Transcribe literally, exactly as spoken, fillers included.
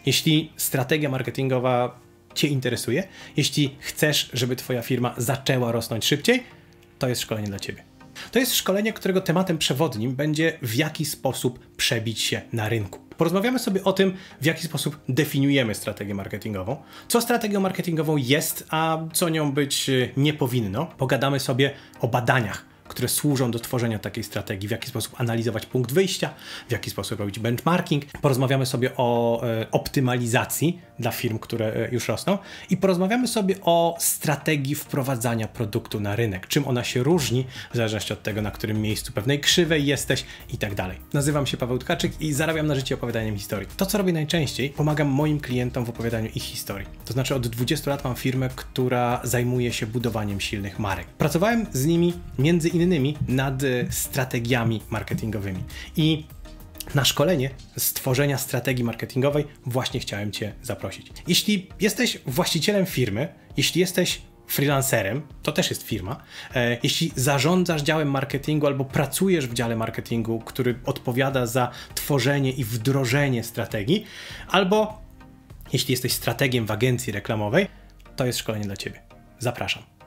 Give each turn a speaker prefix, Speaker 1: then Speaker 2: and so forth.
Speaker 1: Jeśli strategia marketingowa Cię interesuje, jeśli chcesz, żeby Twoja firma zaczęła rosnąć szybciej, to jest szkolenie dla Ciebie. To jest szkolenie, którego tematem przewodnim będzie, w jaki sposób przebić się na rynku. Porozmawiamy sobie o tym, w jaki sposób definiujemy strategię marketingową, co strategią marketingową jest, a co nią być nie powinno. Pogadamy sobie o badaniach, które służą do tworzenia takiej strategii, w jaki sposób analizować punkt wyjścia, w jaki sposób robić benchmarking. Porozmawiamy sobie o e, optymalizacji dla firm, które e, już rosną i porozmawiamy sobie o strategii wprowadzania produktu na rynek, czym ona się różni w zależności od tego, na którym miejscu pewnej krzywej jesteś i tak dalej. Nazywam się Paweł Tkaczyk i zarabiam na życie opowiadaniem historii. To, co robię najczęściej, pomagam moim klientom w opowiadaniu ich historii. To znaczy od dwudziestu lat mam firmę, która zajmuje się budowaniem silnych marek. Pracowałem z nimi między innymi nad strategiami marketingowymi i na szkolenie z tworzenia strategii marketingowej właśnie chciałem Cię zaprosić. Jeśli jesteś właścicielem firmy, jeśli jesteś freelancerem, to też jest firma, e, jeśli zarządzasz działem marketingu albo pracujesz w dziale marketingu, który odpowiada za tworzenie i wdrożenie strategii, albo jeśli jesteś strategiem w agencji reklamowej, to jest szkolenie dla Ciebie. Zapraszam.